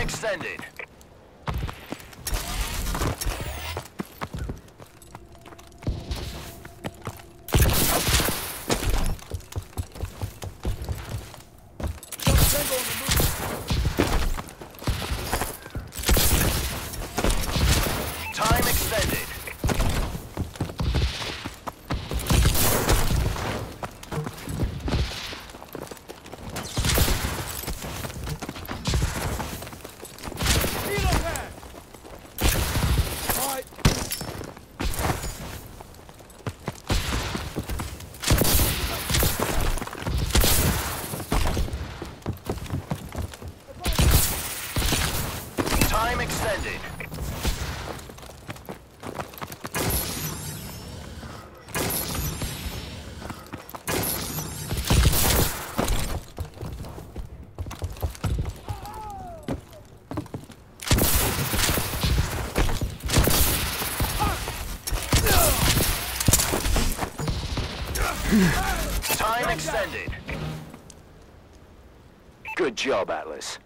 extended. Time extended. Time extended. Time extended. Good job, Atlas.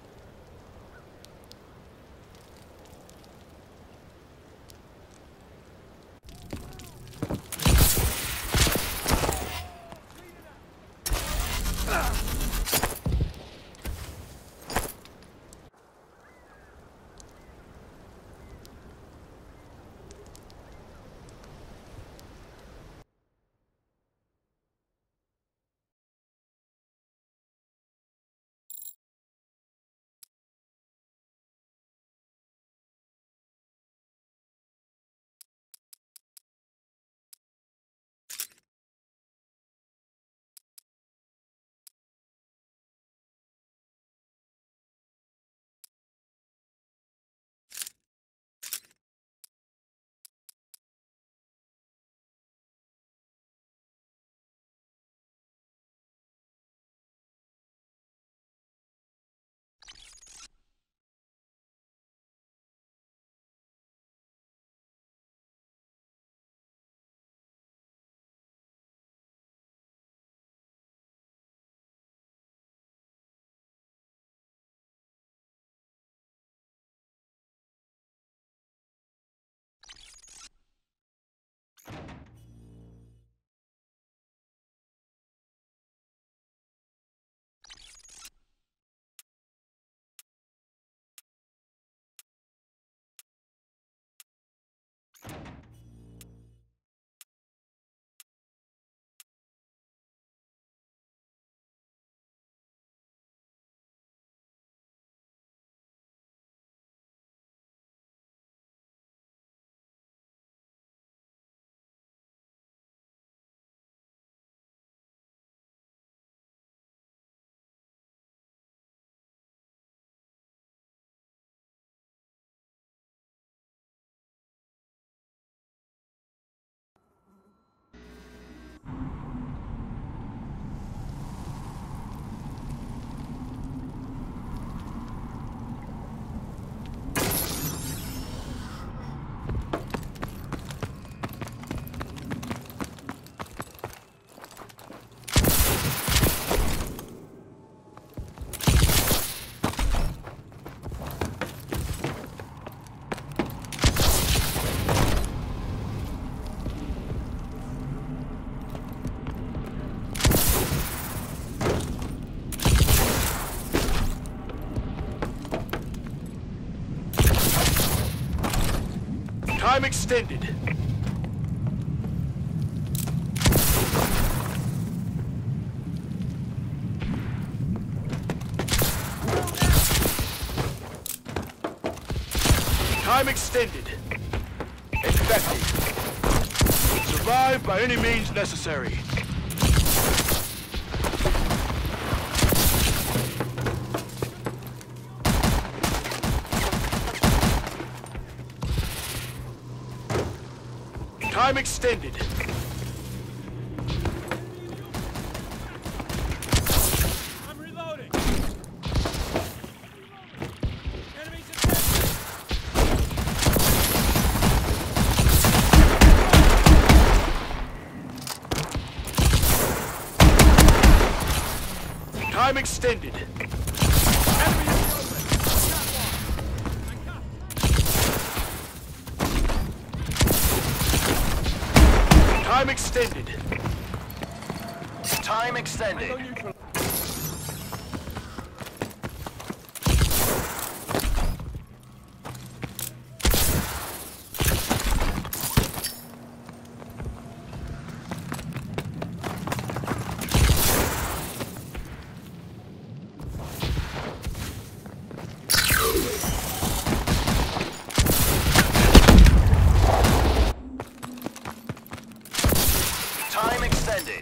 Time extended. Time extended. Infected. Survive by any means necessary. Time extended. I'm reloading. Enemies attack. Time extended. Enemy in the open. Got one. Time extended. Time extended. Time extended.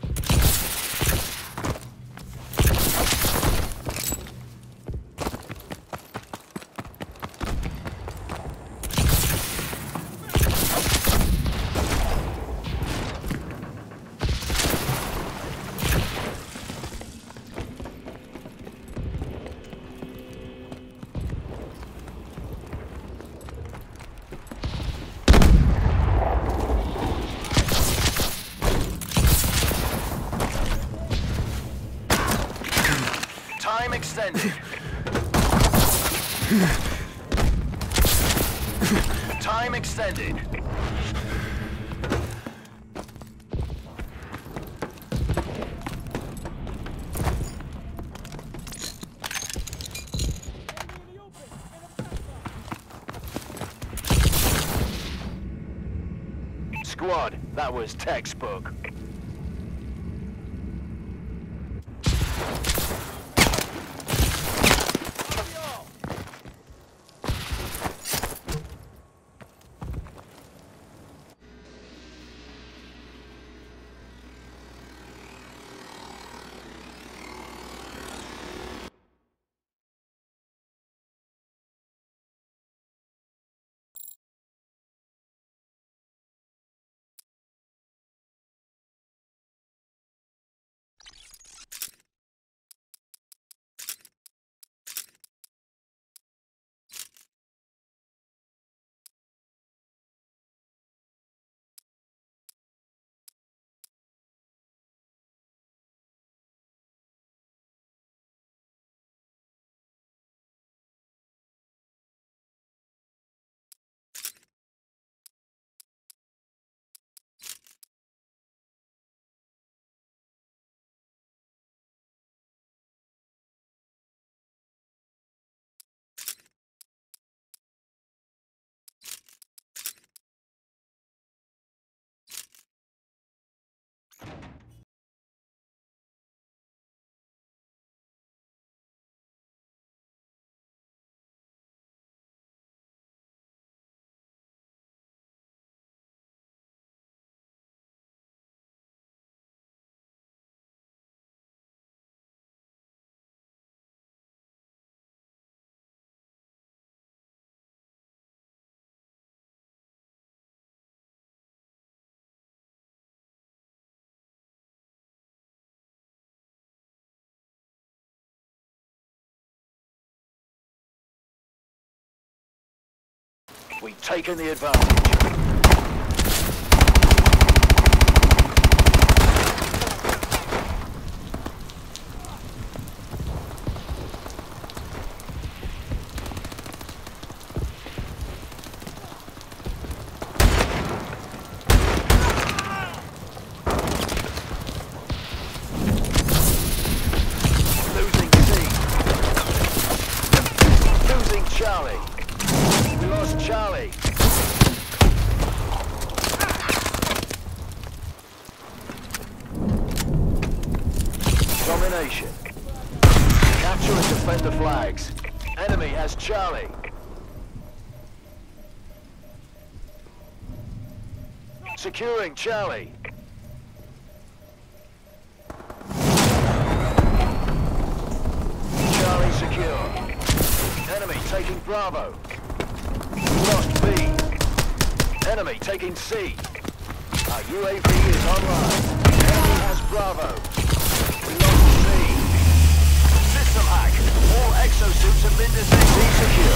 Time extended. Time extended. Squad, that was textbook. We've taken the advantage. Losing C. Losing Charlie. We lost Charlie. Domination. Capture and defend the flags. Enemy has Charlie. Securing Charlie. Charlie secure. Enemy taking Bravo. We lost B. Enemy taking C. Our UAV is online. Enemy has Bravo. We lost C. System hack. All exosuits have been disabled. Secure.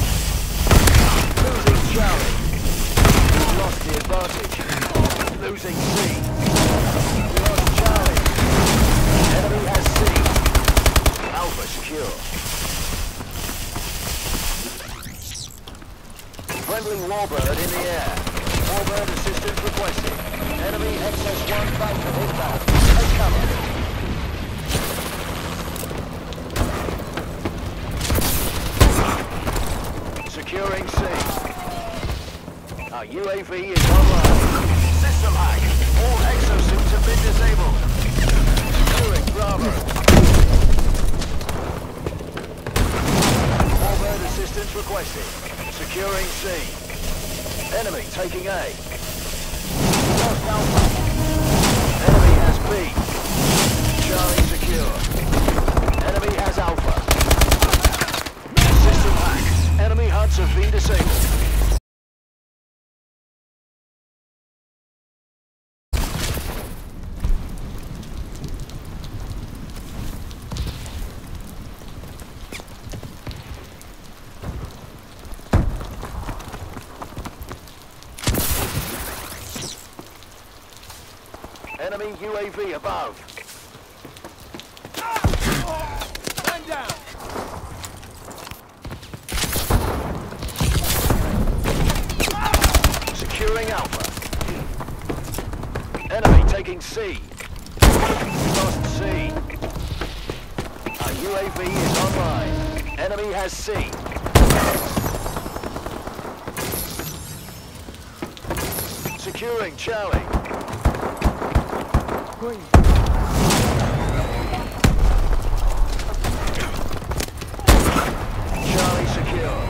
Losing Charlie. We lost the advantage. Losing C. We lost Charlie. Enemy has C. Alpha secure. Friendly Warbird in the air. Warbird assistance requested. Enemy UAV is online. System hack. All exosuits have been disabled. Securing Bravo. Warbird assistance requested. Securing C. Enemy taking A. Lost Alpha. Enemy has B. Charlie secure. Enemy has Alpha. System hacked. Enemy hunts have been disabled. Enemy UAV above. Man down. Securing Alpha. Enemy taking C. Lost C. Our UAV is online. Enemy has C. Securing Charlie. Charlie secure.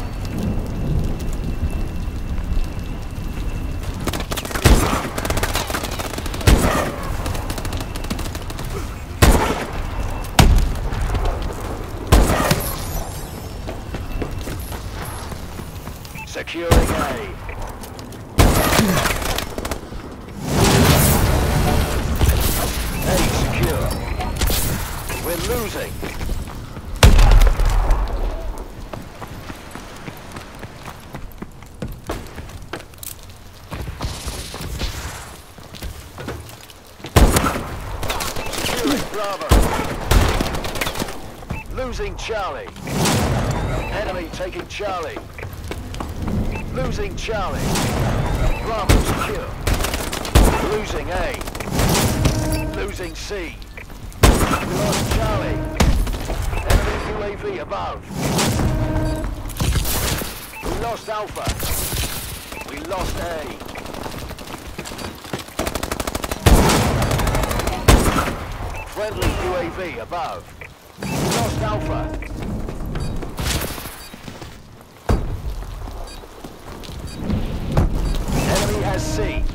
Securing A. Secure. We're losing. Securing Bravo. Losing Charlie. Enemy taking Charlie. Losing Charlie. Bravo secure. Losing A. Losing C. We lost Charlie. Enemy UAV above. We lost Alpha. We lost A. Friendly UAV above. We lost Alpha. Enemy has C.